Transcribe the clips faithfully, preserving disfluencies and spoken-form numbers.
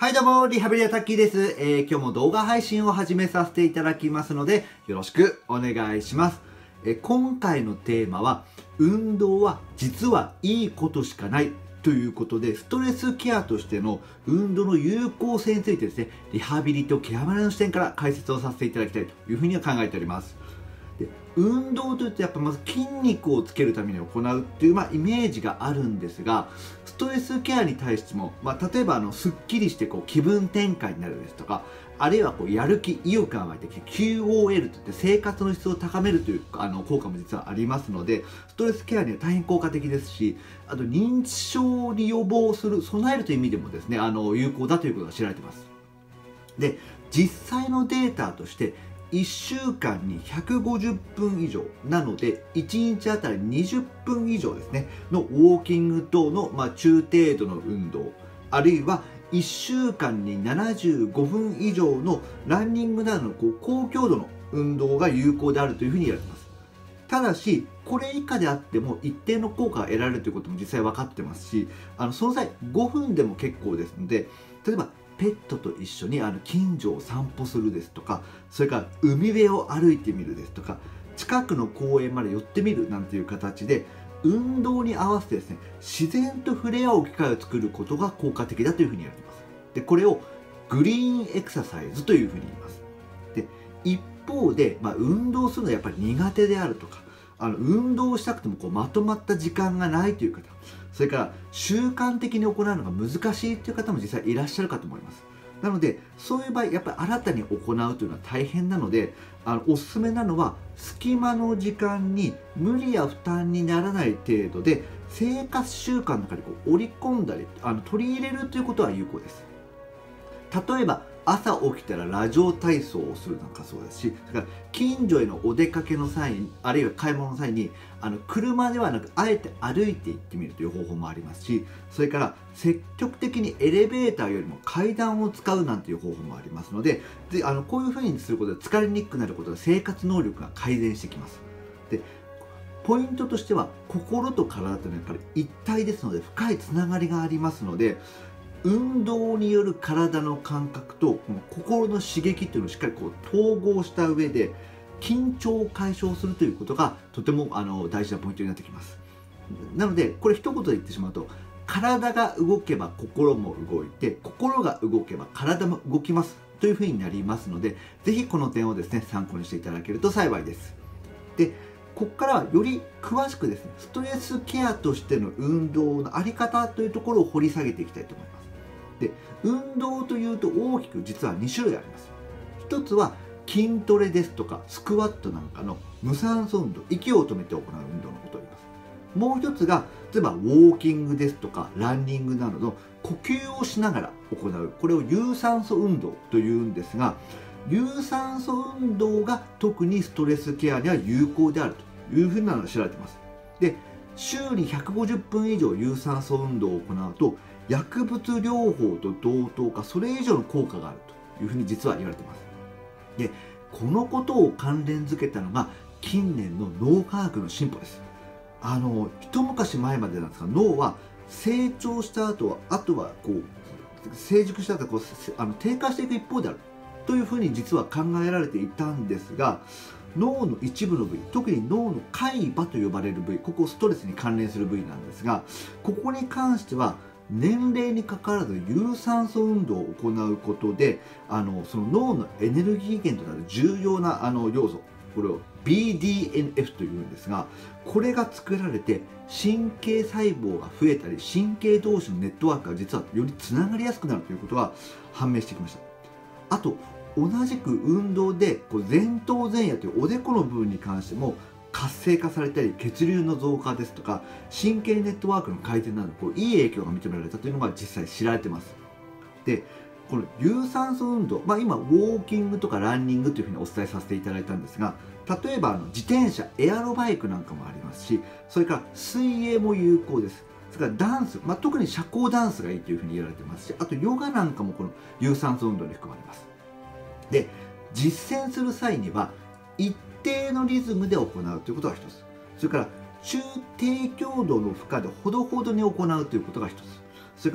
はいどうも、リハビリアタッキーです。えー、今日も動画配信を始めさせていただきますので、よろしくお願いします。えー、今回のテーマは、運動は実はいいことしかないということで、ストレスケアとしての運動の有効性についてですね、リハビリとケアマネの視点から解説をさせていただきたいというふうには考えております。で運動というとやっぱまず筋肉をつけるために行うっていう、まあ、イメージがあるんですが、ストレスケアに対しても、まあ、例えばあのすっきりしてこう気分転換になるですとか、あるいはこうやる気意欲が湧いて キューオーエル といって生活の質を高めるというあの効果も実はありますので、ストレスケアには大変効果的ですし、あと認知症に予防する備えるという意味でもですね、あの有効だということが知られています。で実際のデータとしていっしゅうかんにひゃくごじゅっぷん以上なので、いちにちあたりにじゅっぷん以上ですねのウォーキング等の、まあ、中程度の運動、あるいはいっしゅうかんにななじゅうごふん以上のランニングなどのこう高強度の運動が有効であるというふうに言われています。ただしこれ以下であっても一定の効果が得られるということも実際分かってますし、あのその際ごふんでも結構ですので、例えばペットと一緒にあの近所を散歩するですとか、それから海辺を歩いてみるですとか、近くの公園まで寄ってみるなんていう形で運動に合わせてですね、自然と触れ合う機会を作ることが効果的だというふうに言われています。でこれをグリーンエクササイズというふうに言います。で一方で、まあ、運動するのはやっぱり苦手であるとか、あの運動したくてもこうまとまった時間がないという方、それから習慣的に行うのが難しいという方も実際いらっしゃるかと思います。なのでそういう場合やっぱり新たに行うというのは大変なので、あのおすすめなのは隙間の時間に無理や負担にならない程度で生活習慣の中にこう織り込んだりあの取り入れるということは有効です。例えば朝起きたらラジオ体操をするなんかそうですし、それから近所へのお出かけの際に、あるいは買い物の際にあの車ではなくあえて歩いて行ってみるという方法もありますし、それから積極的にエレベーターよりも階段を使うなんていう方法もありますので、であのこういうふうにすることで疲れにくくなることで生活能力が改善してきます。でポイントとしては心と体というのはやっぱり一体ですので深いつながりがありますので、運動による体の感覚とこの心の刺激というのをしっかりこう統合した上で緊張を解消するということがとてもあの大事なポイントになってきます。なのでこれ一言で言ってしまうと、体が動けば心も動いて、心が動けば体も動きますというふうになりますので、ぜひこの点をですね参考にしていただけると幸いです。でここからはより詳しくですね、ストレスケアとしての運動のあり方というところを掘り下げていきたいと思います。で運動というと大きく実はに種類あります。一つは筋トレですとかスクワットなんかの無酸素運動、息を止めて行う運動のことを言います。もう一つが例えばウォーキングですとかランニングなどの呼吸をしながら行う、これを有酸素運動というんですが、有酸素運動が特にストレスケアには有効であるというふうなのが知られています。で週にひゃくごじゅっぷん以上有酸素運動を行うと薬物療法と同等かそれ以上の効果があるというふうに実は言われています。でこのことを関連づけたのが近年の脳科学の進歩です。あの一昔前までなんですが、脳は成長した後はあとはこう成熟した後はこうあの低下していく一方であるというふうに実は考えられていたんですが、脳の一部の部位、特に脳の海馬と呼ばれる部位、ここストレスに関連する部位なんですが、ここに関しては年齢にかかわらず有酸素運動を行うことで、あのその脳のエネルギー源となる重要なあの要素、これを ビーディーエヌエフ というんですが、これが作られて神経細胞が増えたり神経同士のネットワークが実はよりつながりやすくなるということが判明してきました。あと同じく運動でこう前頭前野というおでこの部分に関しても活性化されたり血流の増加ですとか神経ネットワークの改善などこういい影響が認められたというのが実際知られています。でこの有酸素運動、まあ、今ウォーキングとかランニングというふうにお伝えさせていただいたんですが、例えばあの自転車エアロバイクなんかもありますし、それから水泳も有効です。それからダンス、まあ、特に社交ダンスがいいというふうに言われてますし、あとヨガなんかもこの有酸素運動に含まれます。で実践する際には一定のリズムで行うということが一つ、それから中低強度の負荷でほどほどに行うということが一つ、それから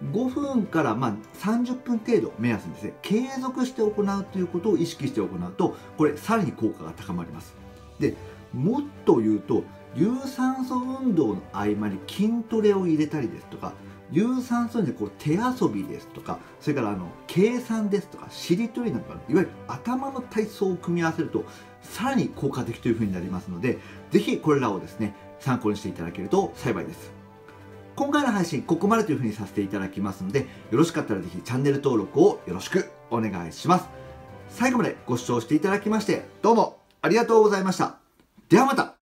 ごふんからまあさんじゅっぷん程度目安にですね、継続して行うということを意識して行うと、これさらに効果が高まります。で、もっと言うと、有酸素運動の合間に筋トレを入れたりですとか、有酸素運動でこう手遊びですとか、それからあの計算ですとか、しりとりなんか、いわゆる頭の体操を組み合わせると、さらに効果的というふうになりますので、ぜひこれらをですね、参考にしていただけると幸いです。今回の配信、ここまでというふうにさせていただきますので、よろしかったらぜひチャンネル登録をよろしくお願いします。最後までご視聴していただきまして、どうもありがとうございました。ではまた。